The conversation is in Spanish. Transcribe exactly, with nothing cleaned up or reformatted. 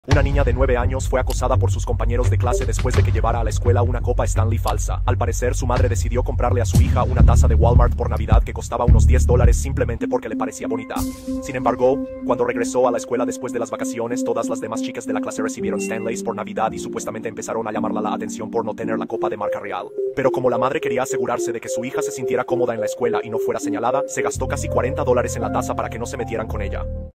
Una niña de nueve años fue acosada por sus compañeros de clase después de que llevara a la escuela una copa Stanley falsa. Al parecer, su madre decidió comprarle a su hija una taza de Walmart por Navidad que costaba unos diez dólares simplemente porque le parecía bonita. Sin embargo, cuando regresó a la escuela después de las vacaciones, todas las demás chicas de la clase recibieron Stanleys por Navidad y supuestamente empezaron a llamarla la atención por no tener la copa de marca real. Pero como la madre quería asegurarse de que su hija se sintiera cómoda en la escuela y no fuera señalada, se gastó casi cuarenta dólares en la taza para que no se metieran con ella.